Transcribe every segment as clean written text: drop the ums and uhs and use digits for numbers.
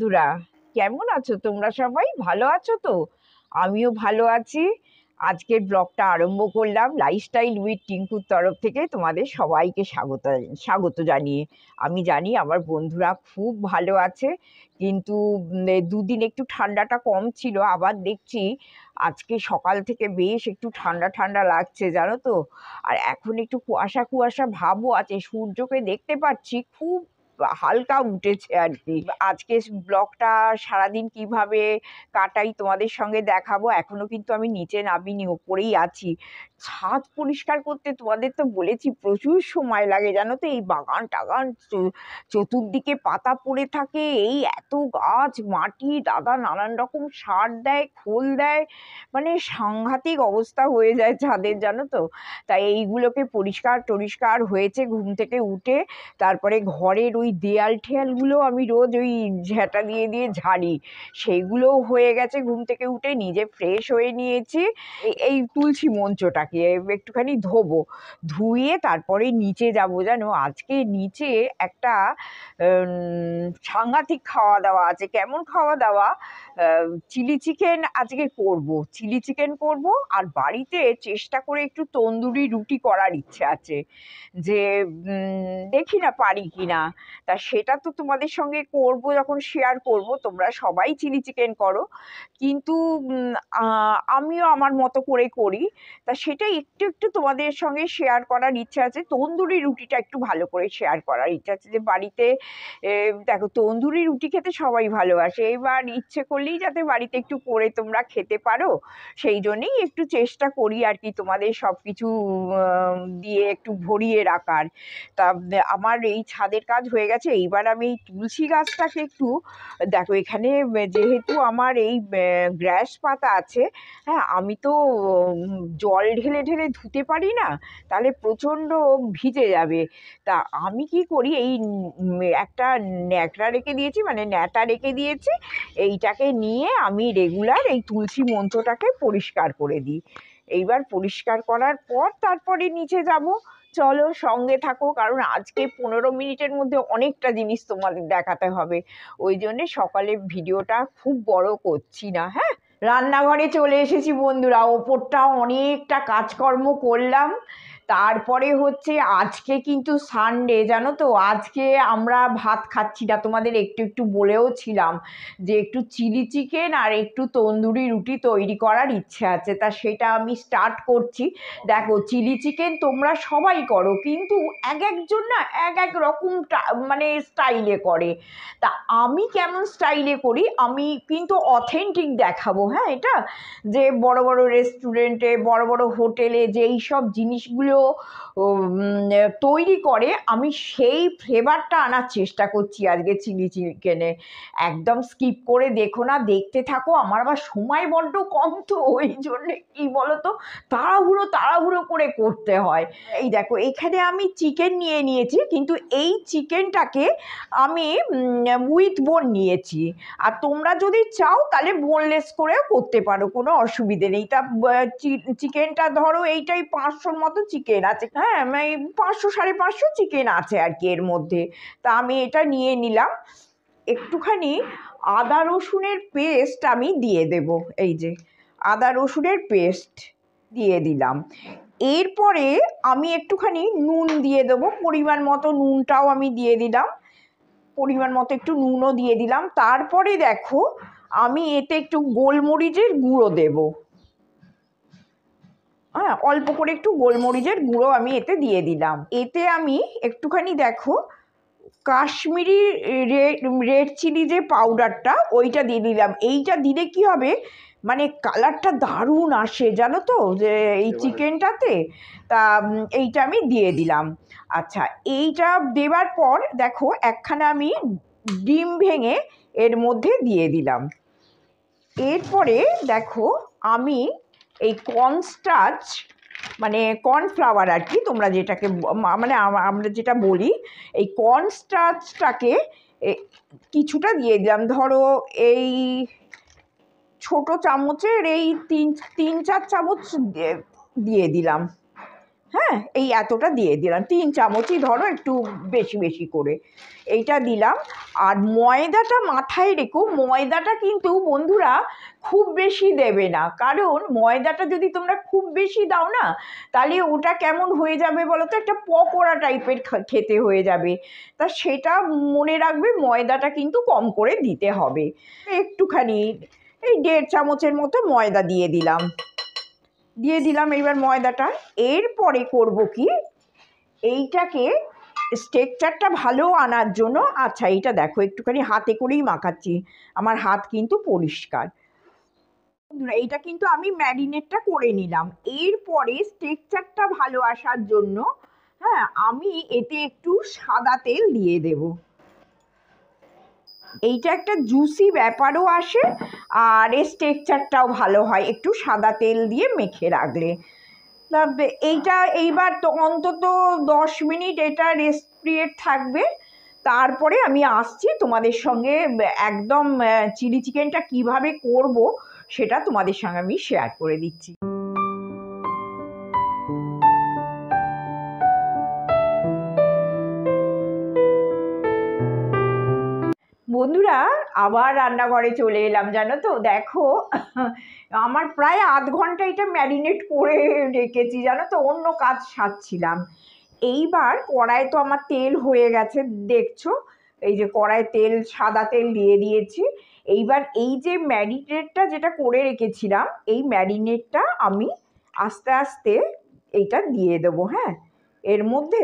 বন্ধুরা, কেমন আছো তোমরা? সবাই ভালো আছো তো? আমিও ভালো আছি। আজকের ব্লগটা আরম্ভ করলাম লাইফস্টাইল উইথ টিঙ্কুর তরফ থেকে। তোমাদের সবাইকে স্বাগত স্বাগত জানিয়ে আমি জানি আমার বন্ধুরা খুব ভালো আছে, কিন্তু দুদিন একটু ঠান্ডাটা কম ছিল, আবার দেখছি আজকে সকাল থেকে বেশ একটু ঠান্ডা ঠান্ডা লাগছে, জানো তো। আর এখন একটু কুয়াশা কুয়াশা ভাবও আছে, সূর্যকে দেখতে পাচ্ছি, খুব হালকা উঠেছে আর কি। আজকে ব্লগটা সারাদিন কিভাবে কাটাই তোমাদের সঙ্গে দেখাবো। এখনো কিন্তু আমি নিচে নামিনি, ওপরেই আছি। ছাদ পরিষ্কার করতে তোমাদের তো বলেছি প্রচুর সময় লাগে, জানো তো। এই বাগান টাগান চতুর্দিকে পাতা পড়ে থাকে, এই এত গাছ, মাটি, দাদা নানান রকম সার দেয়, খোল দেয়, মানে সাংঘাতিক অবস্থা হয়ে যায় ছাদের, জানো তো। তাই এইগুলোকে পরিষ্কার টরিষ্কার হয়েছে ঘুম থেকে উঠে। তারপরে ঘরের ওই দেয়াল ঠেয়ালগুলো আমি রোজ ওই ঝেঁটা দিয়ে দিয়ে ঝাড়ি, সেইগুলোও হয়ে গেছে ঘুম থেকে উঠে। নিজে ফ্রেশ হয়ে নিয়েছি। এই তুলসী মঞ্চটাকে একটুখানি ধোবো, ধুয়ে তারপরে নিচে যাব। জানো, আজকে নিচে একটা সাংঘাতিক খাওয়া দাওয়া আছে। কেমন খাওয়া দাওয়া? চিলি চিকেন আজকে করব, চিলি চিকেন করব। আর বাড়িতে চেষ্টা করে একটু তন্দুরি রুটি করার ইচ্ছে আছে, যে দেখি না পারি কিনা। তা সেটা তো তোমাদের সঙ্গে করব, যখন শেয়ার করব। তোমরা সবাই চিলি চিকেন করো, কিন্তু আমিও আমার মতো করে করি। তা সেটা একটু একটু তোমাদের সঙ্গে শেয়ার করার ইচ্ছা আছে। তন্দুরি রুটিটা একটু ভালো করে শেয়ার করার ইচ্ছা আছে, যে বাড়িতে দেখো তন্দুরি রুটি খেতে সবাই ভালোবাসে, এবার ইচ্ছে করলেই যাতে বাড়িতে একটু করে তোমরা খেতে পারো, সেই জন্যেই একটু চেষ্টা করি আর কি, তোমাদের সব কিছু দিয়ে একটু ভরিয়ে রাখার। তা আমার এই ছাদের কাজ হয়ে গেছে। এইবার আমি এই তুলসী গাছটাকে একটু দেখো, এখানে যেহেতু আমার এই গ্রাস পাতা আছে, হ্যাঁ, আমি তো জল ঢেলে ঢেলে ধুতে পারি না, তাহলে প্রচণ্ড ভিজে যাবে। তা আমি কি করি, এই একটা ন্যাকড়া রেখে দিয়েছি, মানে ন্যাটা রেখে দিয়েছি। এইটাকে নিয়ে আমি রেগুলার এই তুলসী মঞ্চটাকে পরিষ্কার করে দিই। এইবার পরিষ্কার করার পর তারপরে নিচে যাব। চলো সঙ্গে থাকো, কারণ আজকে 15 মিনিটের মধ্যে অনেকটা জিনিস তোমাদের দেখাতে হবে। ওই জন্যে সকালে ভিডিওটা খুব বড় করছি না। হ্যাঁ, রান্নাঘরে চলে এসেছি বন্ধুরা। ওপরটা অনেকটা কাজকর্ম করলাম। তারপরে হচ্ছে আজকে কিন্তু সানডে, জানো তো। আজকে আমরা ভাত খাচ্ছি না, তোমাদের একটু একটু বলেও ছিলাম যে একটু চিলি চিকেন আর একটু তন্দুরি রুটি তৈরি করার ইচ্ছে আছে। তা সেটা আমি স্টার্ট করছি। দেখো, চিলি চিকেন তোমরা সবাই করো, কিন্তু এক একজন না এক এক রকম মানে স্টাইলে করে। তা আমি কেমন স্টাইলে করি আমি কিন্তু অথেন্টিক দেখাবো। হ্যাঁ, এটা যে বড় বড় রেস্টুরেন্টে, বড় বড় হোটেলে যেই সব জিনিসগুলো তৈরি করে, আমি সেই ফ্লেভারটা আনার চেষ্টা করছি আজকে চিলি চিকেনে। একদম স্কিপ করে দেখো না, দেখতে থাকো। আমার আবার সময় বড্ড কম, তো ওই জন্যে কি বলতো, তাড়াহুড়ো তাড়াহুড়ো করে করতে হয়। এই দেখো, এখানে আমি চিকেন নিয়ে নিয়েছি, কিন্তু এই চিকেনটাকে আমি উইথ বোন নিয়েছি। আর তোমরা যদি চাও তাহলে বোনলেস করেও করতে পারো, কোনো অসুবিধে নেই। তা চিকেনটা ধরো এইটাই 500-র মতো চিকেন আছে। হ্যাঁ, 500-550 চিকেন আছে আর কি এর মধ্যে। তা আমি এটা নিয়ে নিলাম। একটুখানি আদা রসুনের পেস্ট আমি দিয়ে দেব। এই যে আদা রসুনের পেস্ট দিয়ে দিলাম। এরপরে আমি একটুখানি নুন দিয়ে দেবো, পরিমাণ মতো নুনটাও আমি দিয়ে দিলাম, পরিমাণ মতো একটু নুনও দিয়ে দিলাম। তারপরে দেখো, আমি এতে একটু গোলমরিচের গুঁড়ো দেব। হ্যাঁ, অল্প করে একটু গোলমরিচের গুঁড়ো আমি এতে দিয়ে দিলাম। এতে আমি একটুখানি দেখো কাশ্মীরি রেড চিলি যে পাউডারটা, ওইটা দিয়ে দিলাম। এইটা দিলে কি হবে, মানে কালারটা দারুণ আসে, জানো তো, যে এই চিকেনটাতে। তা এইটা আমি দিয়ে দিলাম। আচ্ছা, এইটা দেওয়ার পর দেখো একখানা আমি ডিম ভেঙে এর মধ্যে দিয়ে দিলাম। এরপরে দেখো আমি এই কর্নস্টার্চ, মানে কর্নফ্লাওয়ার আর কি, তোমরা যেটাকে মানে আমরা যেটা বলি, এই কর্নস্টার্চটাকে কিছুটা দিয়ে দিলাম। ধরো এই ছোট চামচের এই 3-4 চামচ দিয়ে দিলাম। হ্যাঁ, এই এতটা দিয়ে দিলাম, 3 চামচই ধরো, একটু বেশি বেশি করে এইটা দিলাম। আর ময়দাটা মাথায় রেখো, ময়দাটা কিন্তু বন্ধুরা খুব বেশি দেবে না, কারণ ময়দাটা যদি তোমরা খুব বেশি দাও না, তাহলে ওটা কেমন হয়ে যাবে বলো তো, একটা পকোড়া টাইপের খেতে হয়ে যাবে। তা সেটা মনে রাখবে, ময়দাটা কিন্তু কম করে দিতে হবে। একটুখানি এই 1.5 চামচের মতো ময়দা দিয়ে দিলাম। এবার ময়দাটা। এরপরে করব কি, এইটাকে স্ট্রাকচারটা ভালো আনার জন্য, আচ্ছা এইটা দেখো একটুখানি হাতে করেই মাখাচ্ছি, আমার হাত কিন্তু পরিষ্কার। এইটা কিন্তু আমি ম্যারিনেটটা করে নিলাম। এরপরে স্ট্রাকচারটা ভালো আসার জন্য, হ্যাঁ, আমি এতে একটু সাদা তেল দিয়ে দেব। এইটা একটা জুসি ব্যাপারও আসে, আর এর স্ট্রাকচারটাও ভালো হয় একটু সাদা তেল দিয়ে মেখে রাখলে। এইটা এইবার তো অন্তত 10 মিনিট এটা রেস্ট পিরিয়ড থাকবে। তারপরে আমি আসছি তোমাদের সঙ্গে, একদম চিলি চিকেনটা কিভাবে করব সেটা তোমাদের সঙ্গে আমি শেয়ার করে দিচ্ছি। বন্ধুরা, আবার রান্নাঘরে চলে এলাম, জানো তো, দেখো আমার প্রায় আধ ঘন্টা এটা ম্যারিনেট করে রেখেছি, জানো তো, অন্য কাজ সারছিলাম। এইবার কড়াইয়ে তো আমার তেল হয়ে গেছে, দেখছো, এই যে কড়াইয়ে তেল, সাদা তেল দিয়ে দিয়েছি। এইবার এই যে ম্যারিনেটটা যেটা করে রেখেছিলাম, এই ম্যারিনেটটা আমি আস্তে আস্তে এইটা দিয়ে দেবো, হ্যাঁ, এর মধ্যে।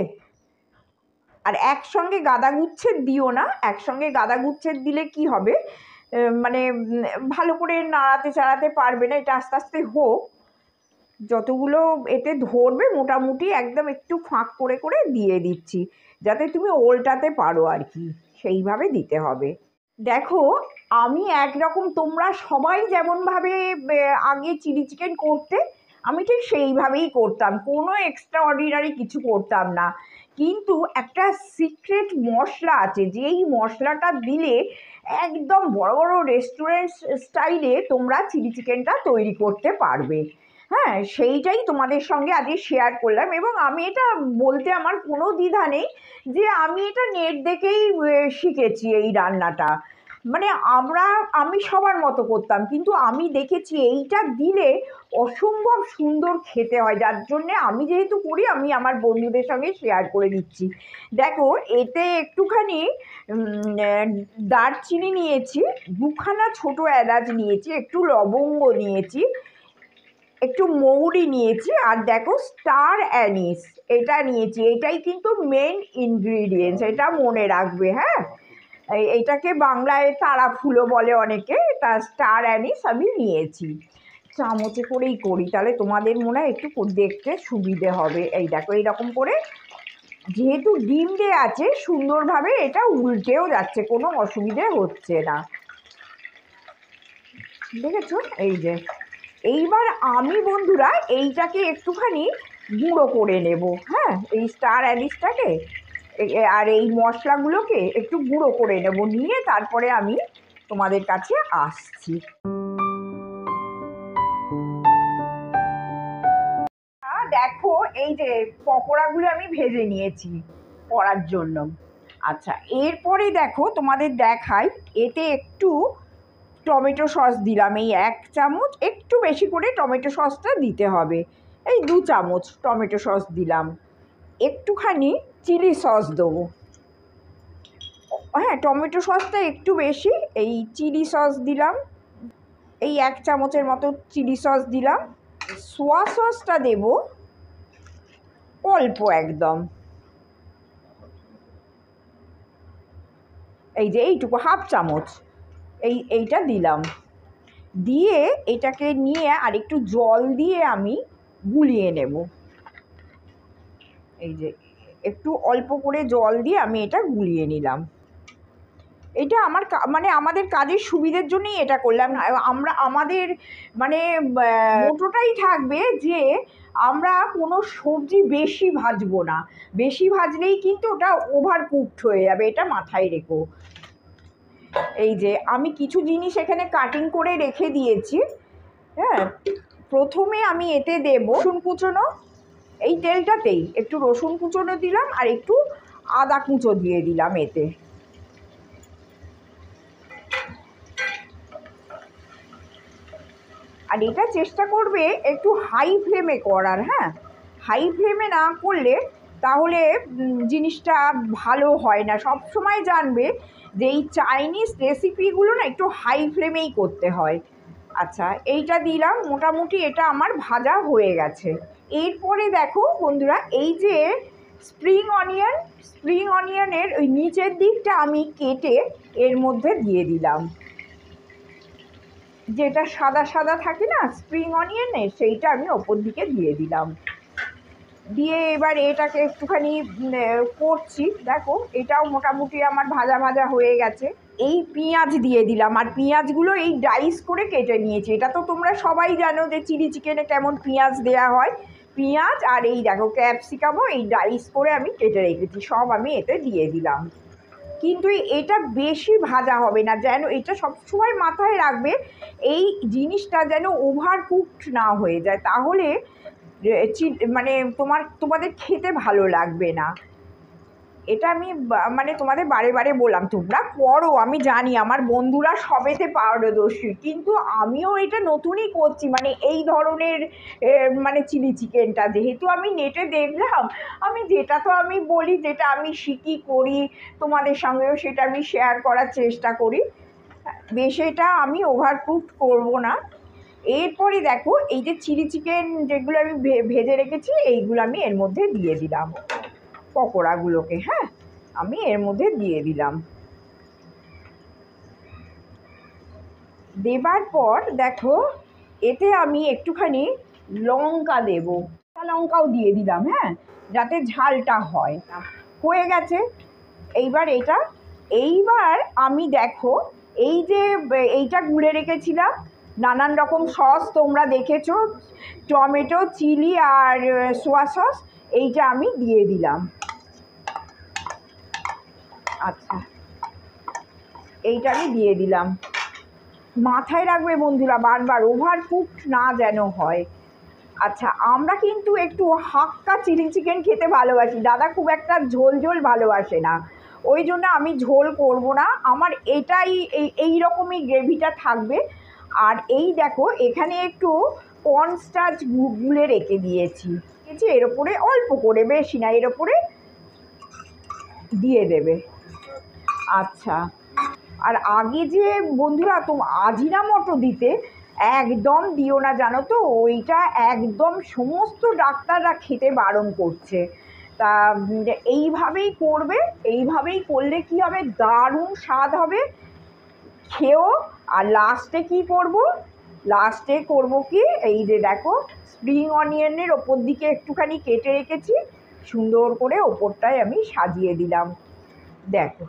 আর একসঙ্গে গাদা গুচ্ছের দিও না, একসঙ্গে গাদা গুচ্ছের দিলে কি হবে, মানে ভালো করে নাড়াতে চাড়াতে পারবে না। এটা আস্তে আস্তে হোক, যতগুলো এতে ধরবে মোটামুটি একদম একটু ফাঁক করে করে দিয়ে দিচ্ছি, যাতে তুমি ওল্টাতে পারো আর কি, সেইভাবে দিতে হবে। দেখো, আমি একরকম, তোমরা সবাই যেমনভাবে আগে চিলি চিকেন করতে, আমি ঠিক সেইভাবেই করতাম, কোনো এক্সট্রা অর্ডিনারি কিছু করতাম না। কিন্তু একটা সিক্রেট মশলা আছে, যেই মশলাটা দিলে একদম বড় বড় রেস্টুরেন্ট স্টাইলে তোমরা চিলি চিকেনটা তৈরি করতে পারবে। হ্যাঁ, সেইটাই তোমাদের সঙ্গে আজকে শেয়ার করলাম, এবং আমি এটা বলতে আমার কোনো দ্বিধা নেই যে আমি এটা নেট দেখেই শিখেছি এই রান্নাটা। মানে আমি সবার মতো করতাম, কিন্তু আমি দেখেছি এইটা দিলে অসম্ভব সুন্দর খেতে হয়, যার জন্যে আমি যেহেতু করি, আমি আমার বন্ধুদের সঙ্গে শেয়ার করে দিচ্ছি। দেখো, এতে একটুখানি দারচিনি নিয়েছি, 2খানা ছোটো এলাচ নিয়েছি, একটু লবঙ্গ নিয়েছি, একটু মৌরি নিয়েছি, আর দেখো স্টার অ্যানিস এটা নিয়েছি। এটাই কিন্তু মেন ইনগ্রিডিয়েন্টস, এটা মনে রাখবে। হ্যাঁ, এইটাকে বাংলায় তারা ফুলও বলে অনেকে, তা স্টার অ্যানিস আমি নিয়েছি। চামচে করেই করি, তাহলে তোমাদের মনে হয় একটু দেখতে সুবিধে হবে। এই দেখো, এইরকম করে, যেহেতু ডিম দেওয়া আছে, সুন্দরভাবে এটা উল্টেও যাচ্ছে, কোনো অসুবিধে হচ্ছে না, দেখেছো? এই যে এইবার আমি বন্ধুরা এইটাকে একটুখানি গুঁড়ো করে নেব। হ্যাঁ, এই স্টার অ্যানিসটাকে আর এই মশলাগুলোকে একটু গুঁড়ো করে নেব, নিয়ে তারপরে আমি তোমাদের কাছে আসছি। দেখো, এই যে পকোড়াগুলো আমি ভেজে নিয়েছি করার জন্য। আচ্ছা, এরপরে দেখো তোমাদের দেখাই, এতে একটু টমেটো সস দিলাম, এই 1 চামচ, একটু বেশি করে টমেটো সসটা দিতে হবে, এই 2 চামচ টমেটো সস দিলাম। একটুখানি চিলি সস দেবো, হ্যাঁ, টমেটো সসটা একটু বেশি, এই চিলি সস দিলাম, এই 1 চামচের মতো চিলি সস দিলাম। সোয়া সসটা দেব অল্প একদম, এই যে এইটুকু, 1/2 চামচ, এইটা দিলাম। দিয়ে এটাকে নিয়ে আর একটু জল দিয়ে আমি গুলিয়ে নেব। এই যে একটু অল্প করে জল দিয়ে আমি এটা গুলিয়ে নিলাম। এটা মানে আমাদের কাজের সুবিধের জন্যই এটা করলাম। আমাদের মানে মোটোটাই থাকবে যে আমরা কোনো সবজি বেশি ভাজবো না, বেশি ভাজলেই কিন্তু ওটা ওভার কুকড হয়ে যাবে, এটা মাথায় রেখো। এই যে আমি কিছু জিনিস এখানে কাটিং করে রেখে দিয়েছি। হ্যাঁ, প্রথমে আমি এতে দেব রসুন কুচনো, এই তেলটাতেই একটু রসুন কুচোনো দিলাম আর একটু আদা কুচো দিয়ে দিলাম এতে। আর এটা চেষ্টা করবে একটু হাই ফ্লেমে করার, হ্যাঁ, হাই ফ্লেমে না করলে তাহলে জিনিসটা ভালো হয় না। সব সময় জানবে যে এই চাইনিজ রেসিপিগুলো না একটু হাই ফ্লেমেই করতে হয়। আচ্ছা, এইটা দিলাম, মোটামুটি এটা আমার ভাজা হয়ে গেছে। এরপরে দেখো বন্ধুরা, এই যে স্প্রিং অনিয়নের ওই নিচের দিকটা আমি কেটে এর মধ্যে দিয়ে দিলাম। যেটা সাদা সাদা থাকে না স্প্রিং অনিয়নের, সেইটা আমি ওপর দিকে দিয়ে দিলাম। দিয়ে এবার এটাকে একটুখানি করছি। দেখো এটাও মোটামুটি আমার ভাজা ভাজা হয়ে গেছে। এই পেঁয়াজ দিয়ে দিলাম, আর পেঁয়াজগুলো এই ডাইস করে কেটে নিয়েছি। এটা তো তোমরা সবাই জানো যে চিলি চিকেনে কেমন পেঁয়াজ দেওয়া হয়। পেঁয়াজ আর এই দেখো ক্যাপসিকামও এই ডাইস করে আমি কেটে রেখেছি, সব আমি এতে দিয়ে দিলাম। কিন্তু এটা বেশি ভাজা হবে না, যেন এটা সবসময় মাথায় রাখবে এই জিনিসটা যেন ওভার কুকড না হয়ে যায়, তাহলে মানে তোমাদের খেতে ভালো লাগবে না। এটা আমি মানে তোমাদের বারে বারে বললাম, তোমরা করো, আমি জানি আমার বন্ধুরা সবেতে পারদর্শী, কিন্তু আমিও এটা নতুনই করছি, মানে এই ধরনের মানে চিলি চিকেনটা যেহেতু আমি নেটে দেখলাম, আমি যেটা তো আমি বলি, যেটা আমি শিখি করি তোমাদের সঙ্গেও সেটা আমি শেয়ার করার চেষ্টা করি। বেশ, এটা আমি ওভার কুকড করবো না। এরপরে দেখো এই যে চিলি চিকেন যেগুলো আমি ভেজে রেখেছি, এইগুলো আমি এর মধ্যে দিয়ে দিলাম, পকোড়াগুলোকে, হ্যাঁ, আমি এর মধ্যে দিয়ে দিলাম। দেবার পর দেখো এতে আমি একটুখানি লঙ্কা দেব, লঙ্কাও দিয়ে দিলাম, হ্যাঁ, যাতে ঝালটা হয়। হয়ে গেছে। এইবার আমি দেখো এই যে এইটা গুলে রেখেছিলাম নানান রকম সস, তোমরা দেখেছো, টমেটো, চিলি আর সোয়া সস, এইটা আমি দিয়ে দিলাম। আচ্ছা, এইটা আমি দিয়ে দিলাম। মাথায় রাখবে বন্ধুরা বারবার ওভার কুকড না যেন হয়। আচ্ছা, আমরা কিন্তু একটু হাক্কা চিলি চিকেন খেতে ভালোবাসি, দাদা খুব একটা ঝোল ঝোল ভালোবাসে না, ওই জন্য আমি ঝোল করব না, আমার এটাই এই রকমই গ্রেভিটা থাকবে। আর এই দেখো এখানে একটু কর্নস্টার্চ গুলে রেখে দিয়েছি, এর ওপরে অল্প করে, বেশি না, এর ওপরে দিয়ে দেবে। আচ্ছা, আর আগে যে বন্ধুরা আজিনামোটো দিতে একদম দিও না, জানো তো, ওইটা একদম সমস্ত ডাক্তাররা খেতে বারণ করছে। তা এইভাবেই করবে, এইভাবেই করলে কি হবে, দারুণ স্বাদ হবে, খেও। আর লাস্টে কি করব, লাস্টে করব কি, এই যে দেখো স্প্রিং অনিয়নের ওপর দিকে একটুখানি কেটে রেখেছি, সুন্দর করে ওপরটায় আমি সাজিয়ে দিলাম। দেখো,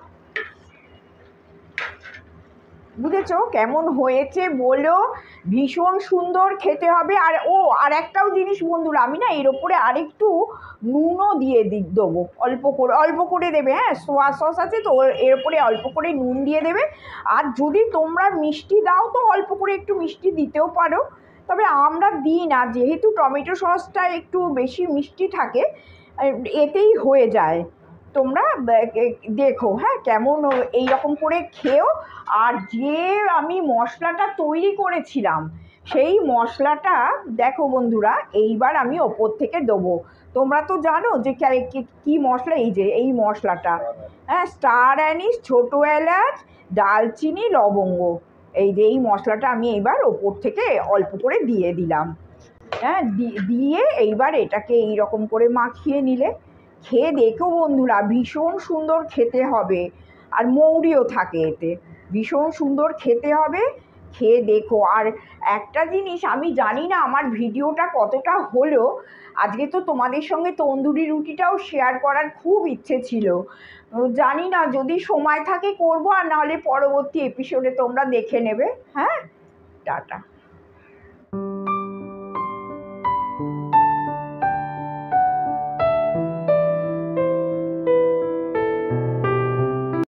বুঝেছো কেমন হয়েছে বলো, ভীষণ সুন্দর খেতে হবে। আর আর একটাও জিনিস বন্ধুরা, আমি না এর ওপরে আরেকটু নুনও দিয়ে দেবো, অল্প করে দেবে, হ্যাঁ, সোয়া সস আছে তো, এর ওপরে অল্প করে নুন দিয়ে দেবে। আর যদি তোমরা মিষ্টি দাও তো অল্প করে একটু মিষ্টি দিতেও পারো, তবে আমরা দিই না, যেহেতু টমেটো সসটা একটু বেশি মিষ্টি থাকে, এতেই হয়ে যায়। তোমরা দেখো, হ্যাঁ, কেমন এই রকম করে খেও। আর যে আমি মশলাটা তৈরি করেছিলাম, সেই মশলাটা দেখো বন্ধুরা, এইবার আমি ওপর থেকে দেবো। তোমরা তো জানো যে কি মশলা, এই যে এই মশলাটা, হ্যাঁ, স্টার অ্যানিস, ছোটো এলাচ, দালচিনি, লবঙ্গ, এই যে এই মশলাটা আমি এইবার ওপর থেকে অল্প করে দিয়ে দিলাম, হ্যাঁ, দিয়ে এইবার এটাকে এইরকম করে মাখিয়ে নিলে, খেয়ে দেখো বন্ধুরা, ভীষণ সুন্দর খেতে হবে। আর মৌরিও থাকে এতে, ভীষণ সুন্দর খেতে হবে, খেয়ে দেখো। আর একটা জিনিস, আমি জানি না আমার ভিডিওটা কতটা হলো, আজকে তো তোমাদের সঙ্গে তন্দুরি রুটিটাও শেয়ার করার খুব ইচ্ছে ছিল, জানি না যদি সময় থাকে করবো, আর নাহলে পরবর্তী এপিসোডে তোমরা দেখে নেবে। হ্যাঁ, টাটা।